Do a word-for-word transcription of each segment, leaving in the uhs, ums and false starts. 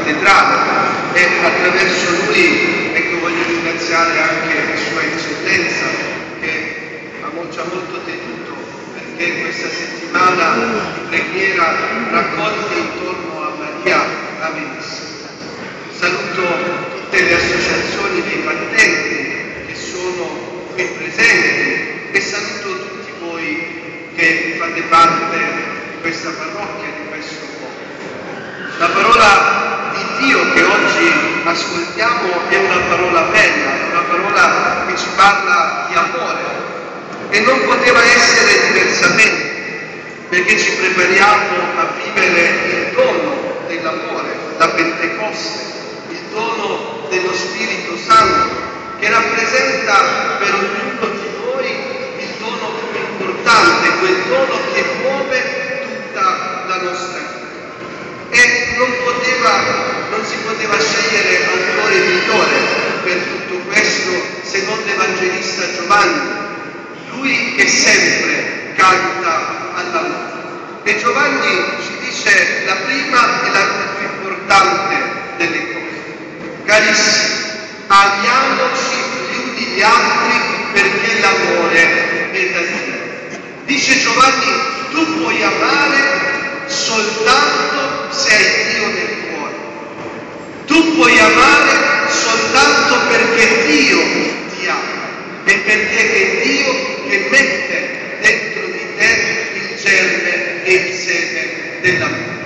cattedrale, e attraverso lui, ecco, voglio ringraziare anche Sua Eccellenza che ci ha molto tenuto perché questa settimana di preghiera raccolti intorno a Maria la Benissima. Saluto tutte le associazioni dei battenti che sono qui presenti e saluto tutti voi che fate parte di questa parrocchia, di questo popolo. La parola di Dio che oggi ascoltiamo è una parola bella, è una parola che ci parla di amore e non poteva essere diversamente, perché ci prepariamo a vivere il dono dell'amore, la Pentecoste, il dono dello Spirito Santo, che rappresenta per ognuno di noi il dono più importante, quel dono che muove tutta la nostra vita. E non poteva, non si poteva scegliere autore migliore per tutto questo se non l'Evangelista Giovanni, lui che sempre canta all'amore. E Giovanni ci dice la prima e la più importante delle cose: carissimi, amiamoci gli uni gli altri perché l'amore è da Dio. Dice Giovanni, tu puoi amare soltanto se hai Dio nel cuore. Tu puoi amare soltanto perché Dio ti ama e perché è Dio che mette dentro di te il germe e il seme dell'amore.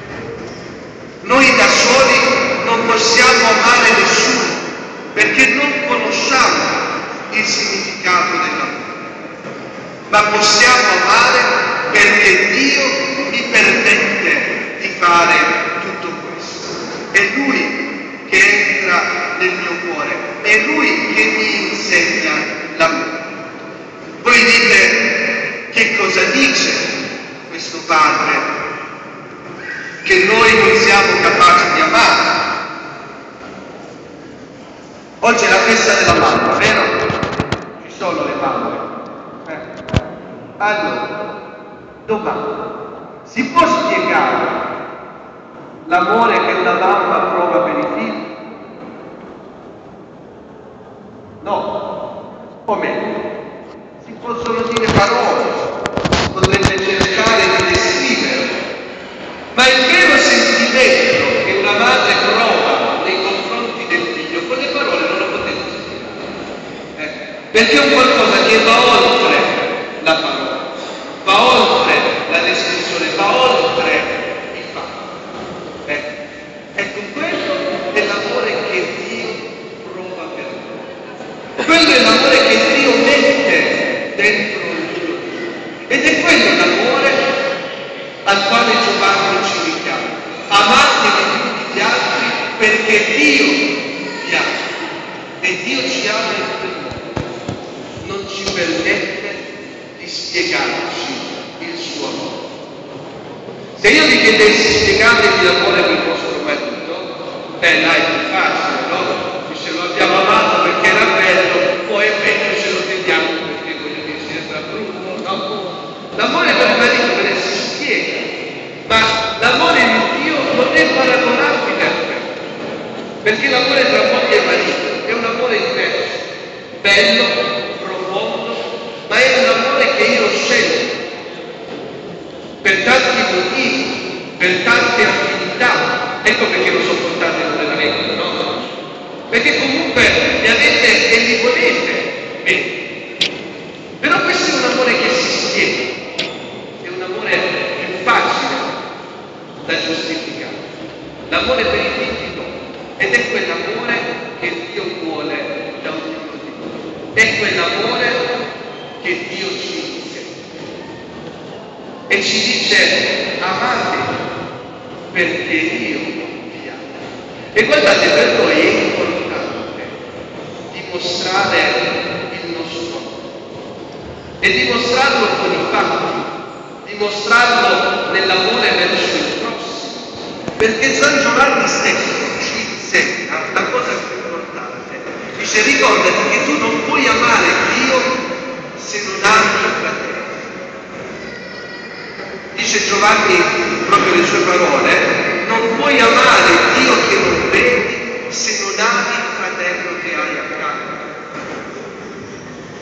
Noi da soli non possiamo amare nessuno perché non conosciamo il significato dell'amore, ma possiamo amare perché Dio mi permette di fare tutto questo. È Lui che entra nel mio cuore, è Lui che mi insegna l'amore. Voi dite, che cosa dice questo Padre? Che noi non siamo capaci di amare. Oggi è la festa della mamma, vero? Ci sono le mamme. Eh. Allora, domanda, si può spiegare l'amore che una mamma prova per i figli? No, o meglio, si possono dire parole, potrebbe cercare di descrivere, ma il vero sentimento che una madre prova nei confronti del figlio, con le parole non lo potete spiegare, eh? Perché è un qualcosa che va oltre la parola, va oltre la descrizione, va oltre i fatti. Eh? Ecco, quello è l'amore che Dio prova per noi. Quello è l'amore che Dio mette dentro il Dio. Ed è quello l'amore al quale Giovanni ci richiama. Amatevi gli uni gli altri perché Dio vi ama. E Dio ci ama in quel modo. Non ci permette di spiegarci il suo amore. Se io vi chiedessi spiegatemi l'amore del vostro marito, beh, dai, è più facile, no? Se lo abbiamo amato perché era bello, poi è meglio se lo teniamo perché voglio dire sembra brutto, no? L'amore per il marito per si spiega, ma l'amore di Dio non è paragonabile a questo, perché l'amore tra moglie e marito è un amore diverso, bello, profondo, ma è un amore che io scelgo per tanti motivi, per tante affinità. Ecco perché lo sopportate completamente, no? Perché comunque mi avete e mi volete bene. Però questo è un amore che si spiega, è un amore più facile da giustificare. L'amore per i figli no, ed è quell'amore che Dio vuole da ognuno di noi. È quell'amore che Dio ci insegna. E ci dice, amate perché io vi amo. E guardate, per noi è importante dimostrare il nostro amore e dimostrarlo con i fatti, dimostrarlo nell'amore verso il prossimo, perché San Giovanni stesso ci insegna la cosa più importante. Dice, ricordati che tu non puoi amare Dio se non ami il fratello. Dice Giovanni proprio le sue parole, non puoi amare Dio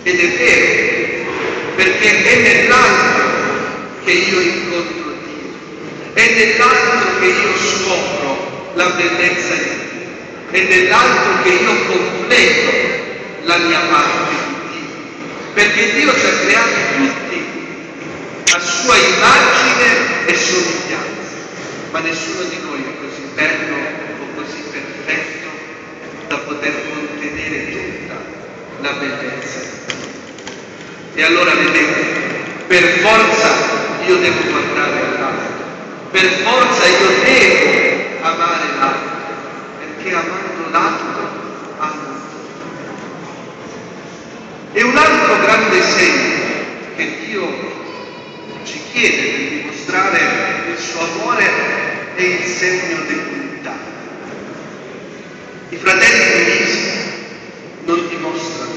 Ed è vero, perché è nell'altro che io incontro Dio, è nell'altro che io scopro la bellezza di Dio, è nell'altro che io completo la mia parte di Dio, perché Dio ci ha creati tutti a sua immagine e somiglianza, ma nessuno di noi è così bello o così perfetto da poter contenere tutta la bellezza. E allora vedete, per forza io devo guardare all'altro, per forza io devo amare l'altro, perché amando l'altro amo. E un altro grande segno che Dio ci chiede per dimostrare il suo amore è il segno dell'unità. I fratelli divisi non dimostrano.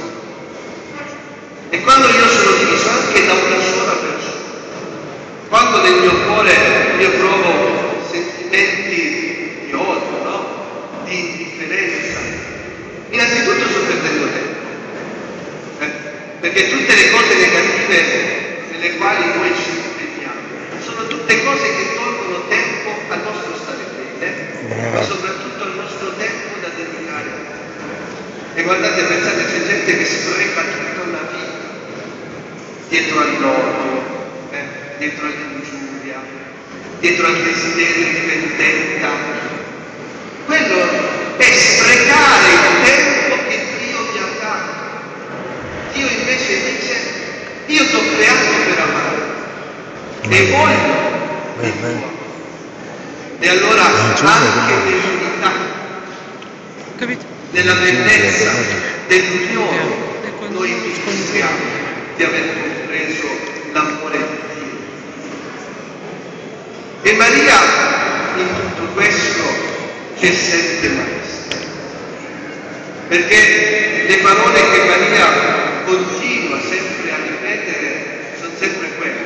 E quando io sono diviso anche da una sola persona, quando nel mio cuore io provo sentimenti di odio, no? Di indifferenza, innanzitutto sto perdendo tempo, eh? Perché tutte le cose negative nelle quali noi ci impegniamo sono tutte cose che tolgono tempo al nostro stare bene, ma soprattutto al nostro tempo da dedicare a Dio. E guardate, pensate, c'è gente che si proietta tutta una vita dietro all'odio, eh, dietro all'ingiuria, dietro al desiderio di vendetta. Quello è sprecare il tempo che Dio vi ha dato. Dio invece dice: io ti ho creato per amare e voglio il tuo amore. E allora anche nell'unità, nella bellezza dell'unione, noi dimostriamo di aver compreso l'amore di Dio. E Maria in tutto questo ci è sempre maestra, perché le parole che Maria continua sempre a ripetere sono sempre quelle: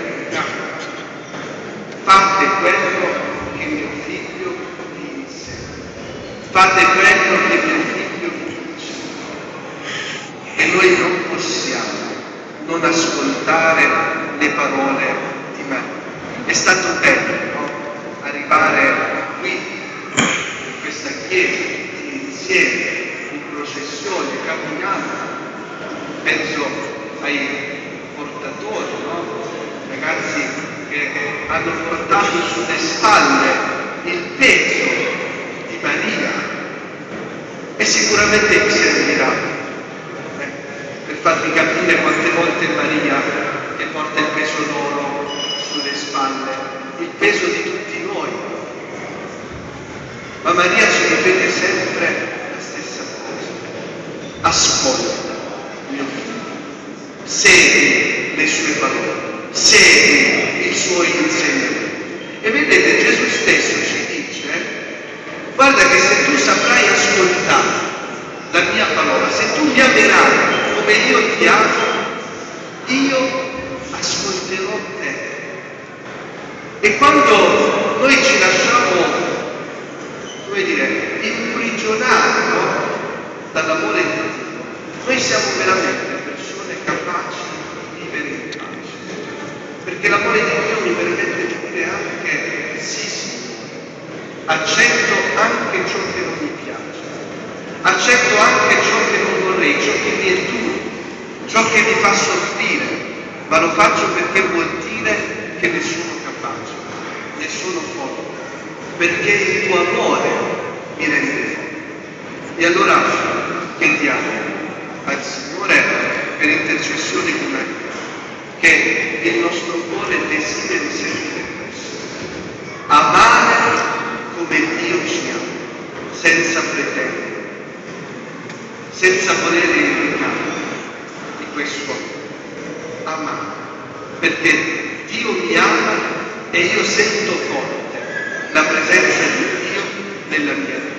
fate quello che mio figlio vi insegna, fate quello che mio figlio vi dice. E noi non possiamo non ascoltare le parole di Maria. È stato bello, no? Arrivare qui, in questa chiesa, insieme, in processione, camminando. Penso ai portatori, no? Ragazzi che hanno portato sulle spalle il peso di Maria, e sicuramente vi servirà per farvi capire quante volte è Maria che porta il peso d'oro sulle spalle, il peso di tutti noi. Ma Maria ci ripete sempre la stessa cosa: ascolta, mio figlio, segui le sue parole, segui i suoi insegnamenti. E vedete, Gesù stesso ci dice: guarda che se tu saprai ascoltare la mia parola, se tu mi amerai come io ti amo, io ascolterò te. E quando noi ci lasciamo, come dire, imprigionare, no? dall'amore di Dio, noi siamo veramente persone capaci di vivere in pace. Perché l'amore di Dio mi permette di dire anche: sì, Signore, accetto anche ciò che non mi piace, accetto anche ciò che non vorrei, ciò che mi è duro, ciò che mi fa soffrire, ma lo faccio perché vuol dire che ne sono capace, ne sono forte, perché il tuo amore mi rende forte. E allora chiediamo al Signore, per intercessione di Maria, che il nostro cuore desideri sempre questo: amare come Dio ci ama, senza pretendere, senza volere il ricambio di questo amore. Amare, perché Dio mi ama e io sento forte la presenza di Dio nella mia vita.